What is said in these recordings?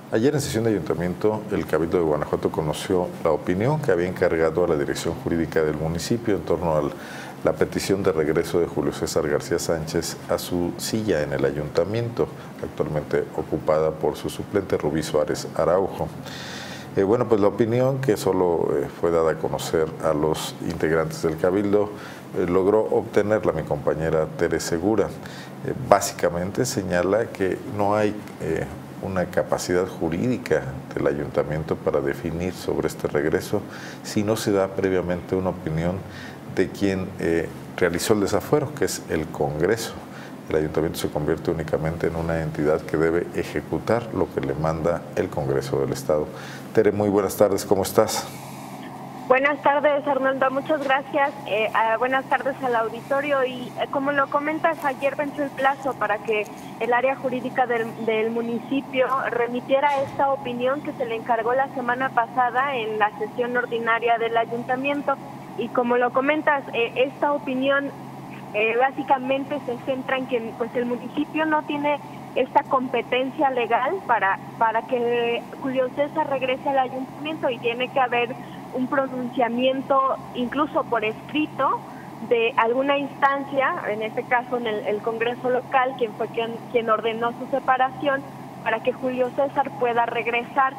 Ayer en sesión de ayuntamiento, el Cabildo de Guanajuato conoció la opinión que había encargado a la dirección jurídica del municipio en torno a la petición de regreso de Julio César García Sánchez a su silla en el ayuntamiento, actualmente ocupada por su suplente Rubí Suárez Araujo. Bueno, pues la opinión que solo fue dada a conocer a los integrantes del Cabildo logró obtenerla mi compañera Tere Segura. Básicamente señala que no hay una capacidad jurídica del ayuntamiento para definir sobre este regreso si no se da previamente una opinión de quien realizó el desafuero, que es el Congreso. El ayuntamiento se convierte únicamente en una entidad que debe ejecutar lo que le manda el Congreso del Estado. Tere, muy buenas tardes, ¿cómo estás? Buenas tardes, Arnoldo, muchas gracias. Buenas tardes al auditorio y como lo comentas, ayer venció el plazo para que el área jurídica del municipio remitiera esta opinión que se le encargó la semana pasada en la sesión ordinaria del ayuntamiento. Y como lo comentas, esta opinión básicamente se centra en que pues el municipio no tiene esta competencia legal para que Julio César regrese al ayuntamiento y tiene que haber un pronunciamiento incluso por escrito de alguna instancia, en este caso en el Congreso local, quien fue quien ordenó su separación para que Julio César pueda regresar.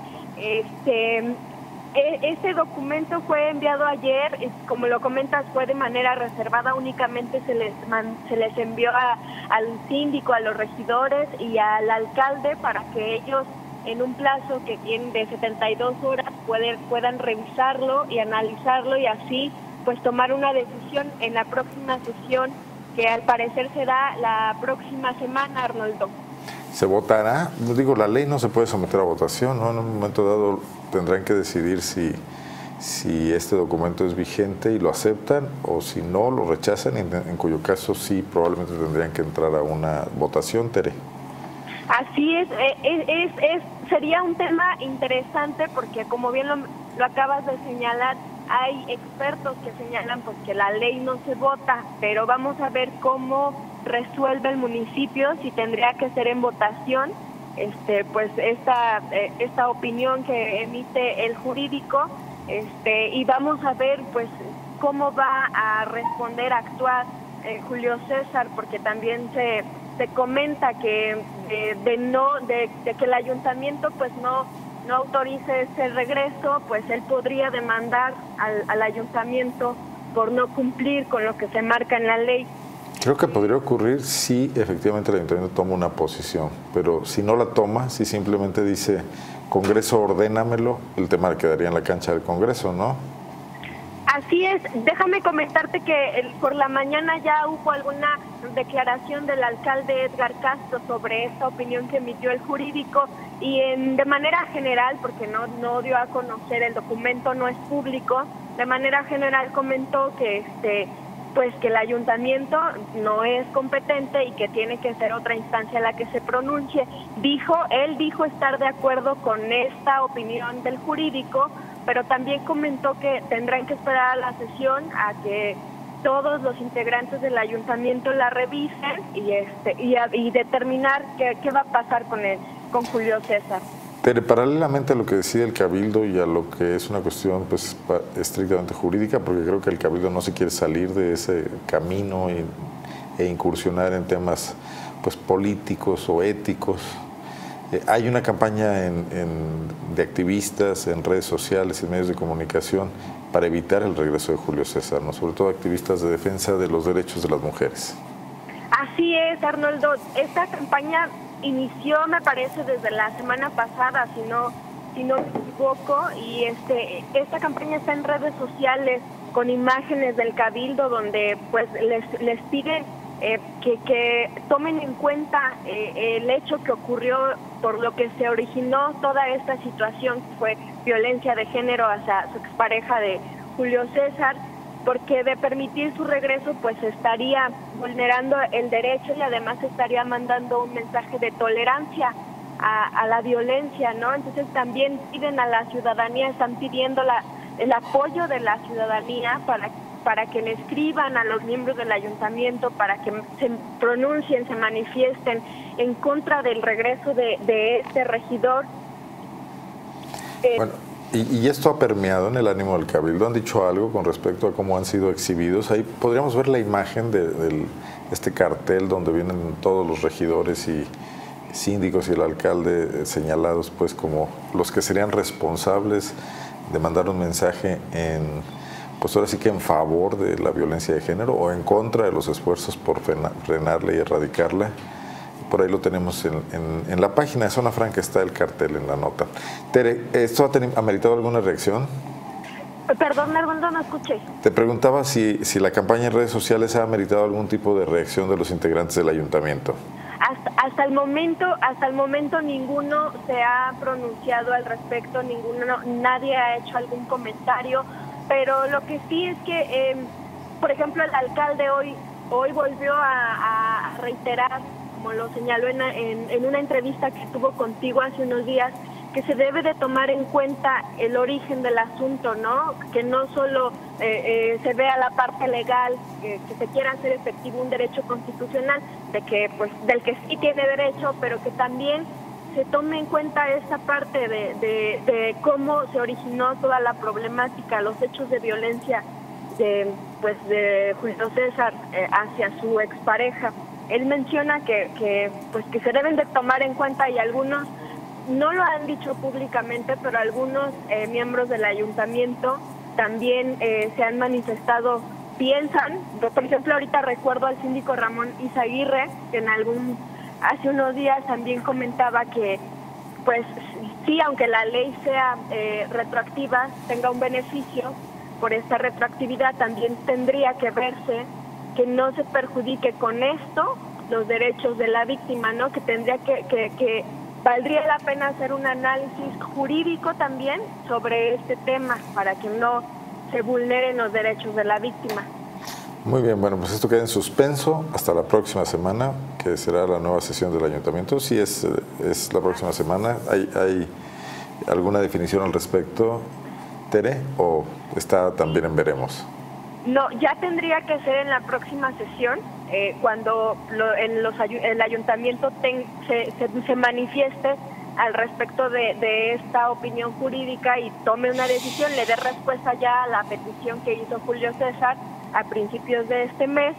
Ese documento fue enviado ayer, como lo comentas, fue de manera reservada, únicamente se les envió al síndico, a los regidores y al alcalde para que ellos en un plazo que tienen de 72 horas puedan revisarlo y analizarlo y así pues tomar una decisión en la próxima sesión que al parecer será la próxima semana, Arnoldo. ¿Se votará? Digo, la ley no se puede someter a votación, ¿no? En un momento dado tendrán que decidir si este documento es vigente y lo aceptan o si no, lo rechazan, en cuyo caso sí probablemente tendrían que entrar a una votación, Tere. Así es, sería un tema interesante porque como bien lo acabas de señalar, hay expertos que señalan pues que la ley no se vota, pero vamos a ver cómo resuelve el municipio, si tendría que ser en votación, pues esta opinión que emite el jurídico, y vamos a ver pues cómo va a responder, a actuar Julio César, porque también se comenta que de que el ayuntamiento pues no autorice ese regreso, pues él podría demandar al ayuntamiento por no cumplir con lo que se marca en la ley. Creo que podría ocurrir si efectivamente el ayuntamiento toma una posición, pero si no la toma, si simplemente dice Congreso ordénamelo, el tema quedaría en la cancha del Congreso, ¿no? Así es, déjame comentarte que por la mañana ya hubo alguna declaración del alcalde Edgar Castro sobre esta opinión que emitió el jurídico y de manera general, porque no dio a conocer, el documento no es público, de manera general comentó que pues que el ayuntamiento no es competente y que tiene que ser otra instancia la que se pronuncie. Él dijo estar de acuerdo con esta opinión del jurídico, pero también comentó que tendrán que esperar a la sesión a que todos los integrantes del ayuntamiento la revisen y determinar qué va a pasar con Julio César. Pero paralelamente a lo que decide el Cabildo y a lo que es una cuestión pues estrictamente jurídica, porque creo que el Cabildo no se quiere salir de ese camino e incursionar en temas pues políticos o éticos. Hay una campaña de activistas en redes sociales y medios de comunicación para evitar el regreso de Julio César, ¿no? Sobre todo activistas de defensa de los derechos de las mujeres. Así es, Arnoldo. Esta campaña inició, me parece, desde la semana pasada, si no me equivoco, y esta campaña está en redes sociales con imágenes del Cabildo donde pues les piden que tomen en cuenta el hecho que ocurrió, por lo que se originó toda esta situación, que fue violencia de género hacia su expareja de Julio César, porque de permitir su regreso pues estaría vulnerando el derecho y además estaría mandando un mensaje de tolerancia a la violencia, ¿no? Entonces también piden a la ciudadanía, están pidiendo el apoyo de la ciudadanía para que le escriban a los miembros del ayuntamiento, para que se pronuncien, se manifiesten en contra del regreso de este regidor Bueno, y esto ha permeado en el ánimo del Cabildo. ¿Han dicho algo con respecto a cómo han sido exhibidos? Ahí podríamos ver la imagen de este cartel donde vienen todos los regidores y síndicos y el alcalde señalados pues como los que serían responsables de mandar un mensaje pues ahora sí que en favor de la violencia de género o en contra de los esfuerzos por frenarla y erradicarla. Por ahí lo tenemos en la página de Zona Franca, está el cartel en la nota. Tere, ¿esto ha meritado alguna reacción? Perdón, Armando, no escuché. Te preguntaba si la campaña en redes sociales ha meritado algún tipo de reacción de los integrantes del ayuntamiento. Hasta el momento ninguno se ha pronunciado al respecto, nadie ha hecho algún comentario, pero lo que sí es que, por ejemplo, el alcalde hoy volvió a reiterar, como lo señaló en una entrevista que tuvo contigo hace unos días, que se debe de tomar en cuenta el origen del asunto, ¿no? Que no solo se vea la parte legal, que se quiera hacer efectivo un derecho constitucional, del que sí tiene derecho, pero que también se tome en cuenta esta parte de cómo se originó toda la problemática, los hechos de violencia de Julio César hacia su expareja. Él menciona que se deben de tomar en cuenta, y algunos no lo han dicho públicamente, pero algunos miembros del ayuntamiento también se han manifestado, piensan, por ejemplo, ahorita recuerdo al síndico Ramón Izaguirre, que hace unos días también comentaba que, pues sí, aunque la ley sea retroactiva, tenga un beneficio por esta retroactividad, también tendría que verse que no se perjudique con esto los derechos de la víctima, ¿no? Que tendría que valdría la pena hacer un análisis jurídico también sobre este tema para que no se vulneren los derechos de la víctima. Muy bien, bueno, pues esto queda en suspenso hasta la próxima semana, que será la nueva sesión del ayuntamiento. Sí, es la próxima semana. ¿Hay alguna definición al respecto, Tere, o está también en veremos? No, ya tendría que ser en la próxima sesión, cuando el ayuntamiento se manifieste al respecto de esta opinión jurídica y tome una decisión, le dé respuesta ya a la petición que hizo Julio César a principios de este mes.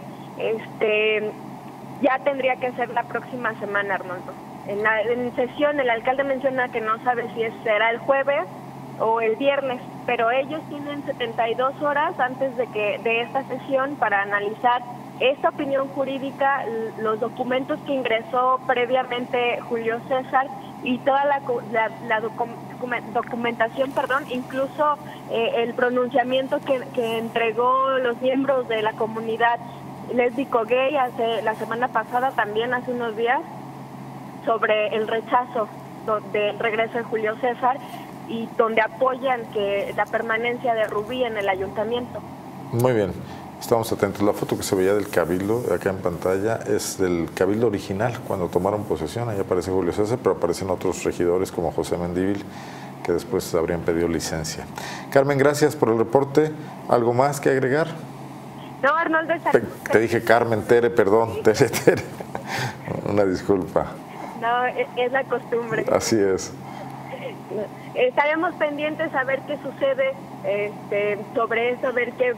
Ya tendría que ser la próxima semana, Arnoldo. En sesión el alcalde menciona que no sabe si será el jueves o el viernes, pero ellos tienen 72 horas antes de esta sesión para analizar esta opinión jurídica, los documentos que ingresó previamente Julio César y toda la documentación, incluso el pronunciamiento que entregó los miembros de la comunidad lésbico-gay la semana pasada, también hace unos días, sobre el rechazo del regreso de Julio César, y donde apoyan la permanencia de Rubí en el ayuntamiento. Muy bien, estamos atentos. La foto que se veía del Cabildo, acá en pantalla, es del Cabildo original, cuando tomaron posesión. Ahí aparece Julio César, pero aparecen otros regidores como José Mendívil, que después habrían pedido licencia. Carmen, gracias por el reporte. ¿Algo más que agregar? No, Arnoldo, te dije Carmen, Tere, perdón, Tere. Una disculpa. No, es la costumbre. Así es. Estaremos pendientes a ver qué sucede sobre eso, a ver qué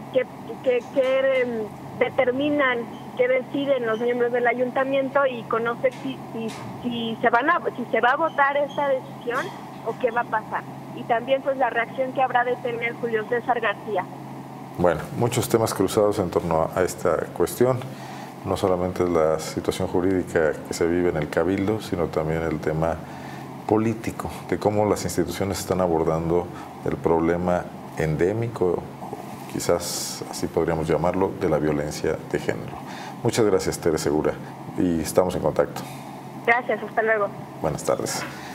determinan, qué deciden los miembros del ayuntamiento, y conocer si se va a votar esta decisión o qué va a pasar. Y también pues la reacción que habrá de tener Julio César García. Bueno, muchos temas cruzados en torno a esta cuestión. No solamente la situación jurídica que se vive en el Cabildo, sino también el tema político, de cómo las instituciones están abordando el problema endémico, quizás así podríamos llamarlo, de la violencia de género. Muchas gracias, Tere Segura, y estamos en contacto. Gracias, hasta luego. Buenas tardes.